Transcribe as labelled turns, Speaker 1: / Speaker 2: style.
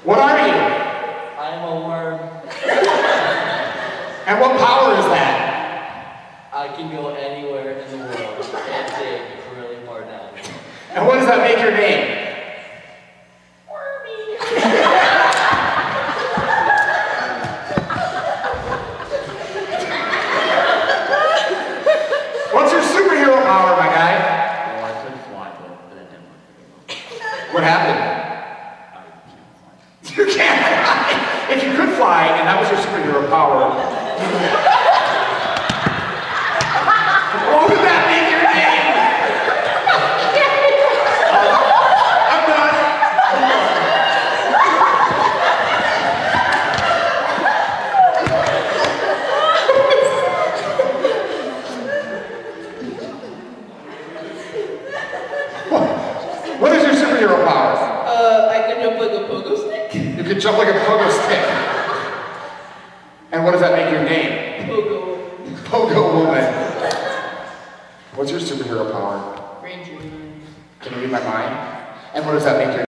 Speaker 1: What are you?
Speaker 2: I'm a worm.
Speaker 1: And what power is that?
Speaker 2: I can go anywhere in the world and dig really far down.
Speaker 1: And what does that make your name?
Speaker 2: Wormy.
Speaker 1: What's your superhero power, my guy?
Speaker 2: Well, I could fly, but that didn't work.
Speaker 1: What happened? You can't fly! If you could fly, and that was your superhero power, what would that make your name? I'm done. What is your superhero power?
Speaker 2: I can jump like a pogo stick.
Speaker 1: You can jump like a pogo stick. And what does that make your name?
Speaker 2: Pogo.
Speaker 1: Pogo woman. What's your superhero power?
Speaker 2: Ranger.
Speaker 1: Can you read my mind? And what does that make your